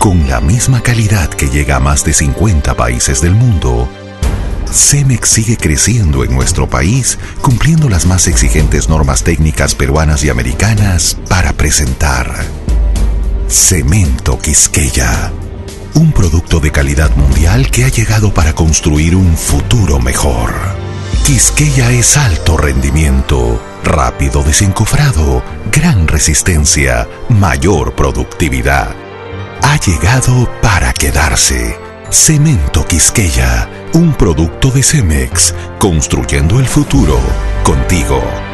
Con la misma calidad que llega a más de 50 países del mundo, Cemex sigue creciendo en nuestro país, cumpliendo las más exigentes normas técnicas peruanas y americanas para presentar Cemento Quisqueya, un producto de calidad mundial que ha llegado para construir un futuro mejor. Quisqueya es alto rendimiento, rápido desencofrado, gran resistencia, mayor productividad. Ha llegado para quedarse. Cemento Quisqueya, un producto de Cemex, construyendo el futuro contigo.